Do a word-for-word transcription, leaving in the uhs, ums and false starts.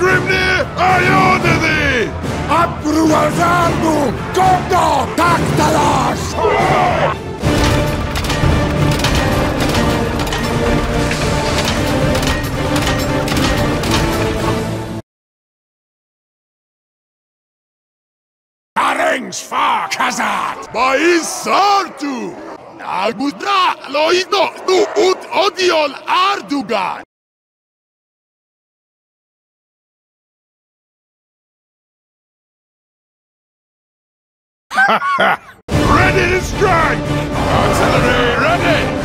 Grimnir, I order thee! Abrualzardu! Gogdo! Taktalas! Arings fa kazat! Baiz sartu! Agudra loido nu ut odiol ardugan! Ready to strike! Artillery ready!